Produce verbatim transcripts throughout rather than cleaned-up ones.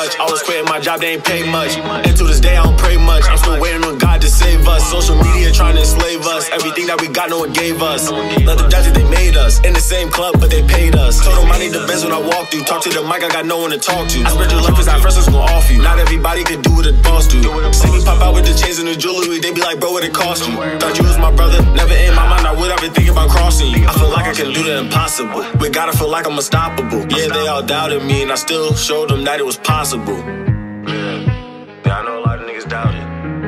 much. I was quitting my job, they ain't pay much. And to this day, I don't pray much. I'm still waiting on God to save us. Social media trying to enslave us. Everything that we got, no one gave us. Let them judge it, they made us. In the same club, but they paid us. Told them I need the best when I walk through. Talk to the mic, I got no one to talk to. I spread your love, cause at first I was gonna off you. Not everybody could do what a boss do. See me pop out with the chains and the jewelry, they be like, bro, what it cost you? Thought you was my brother, never in my mind I would ever think about crossing you. I feel like I can do the impossible. We gotta feel like I'm unstoppable. Yeah, they all doubted me, and I still showed them that it was possible. Yeah, yeah, I know a lot of niggas doubted.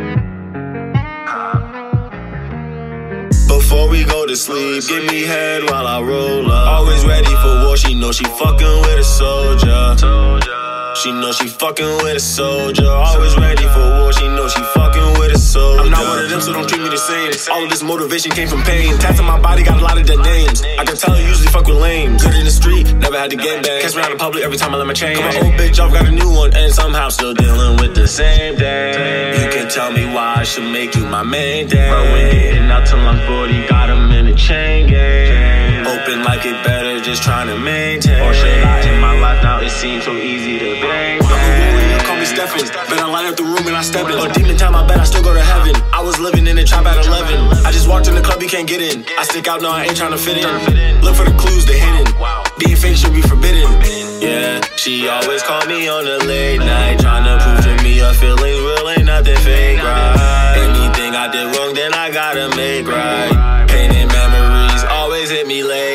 Before we go to sleep, give me head while I roll up. Always ready for war, she know she fucking with a soldier. She know she fucking with a soldier. Always ready for war, she know she fucking with a soldier. I'm not one of them, so don't treat me the same. All of this motivation came from pain. Tats on my body got a lot of dead names. I can tell her usually fuck with lame. Good in the street, never had to get bang. Catch me out in public every time I let my chain. Cut my old bitch off, got a new one, and somehow still dealing with the same thing. You can tell me why I should make you my main thing. Bro, we're getting out till I'm forty, got him in the chain gang. Hoping like it better, just trying to maintain. Or should I in my life now, it seems so easy to bang. I'm a warrior, call me Stephen. Bet I light up the room and I step in. On demon time, I bet I still go to heaven. I was living in the trap at eleven. I just walked in the club, you can't get in. I stick out, no, I ain't trying to fit in. Look for the clues, they hidden. Being fake should be forbidden. Yeah, she always called me on a late night, trying to prove to me her feelings real, ain't nothing fake, right? Anything I did wrong, then I gotta make right. Painted memories always hit me late.